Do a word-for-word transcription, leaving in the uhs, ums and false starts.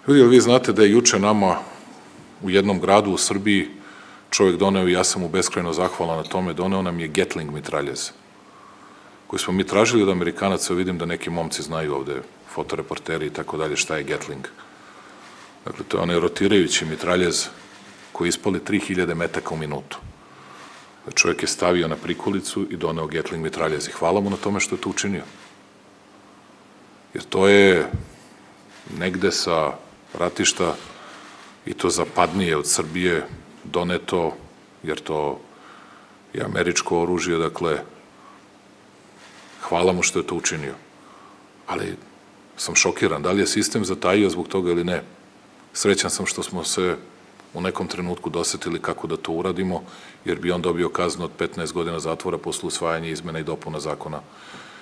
Ljudi, vi znate da je juče nama u jednom gradu u Srbiji čovjek doneo, i ja sam mu beskrajno zahvalan na tome, doneo nam je Gatling mitraljez, koji smo mi tražili od Amerikanaca, vidim da neki momci znaju ovde, fotoreporteri i tako dalje, šta je Gatling. Dakle, to je onaj rotirajući mitraljez koji ispali tri hiljade metaka u minutu. Čovjek je stavio na prikolicu i doneo Gatling mitraljez i hvala mu na tome što je to učinio. Jer to je negde sa ratišta, i to zapadnije od Srbije, doneto, jer to je američko oružje, dakle, hvala mu što je to učinio. Ali sam šokiran, da li je sistem zatajio zbog toga ili ne. Srećan sam što smo se u nekom trenutku dosetili kako da to uradimo, jer bi on dobio kaznu od petnaest godina zatvora posle usvajanja izmena i dopuna zakona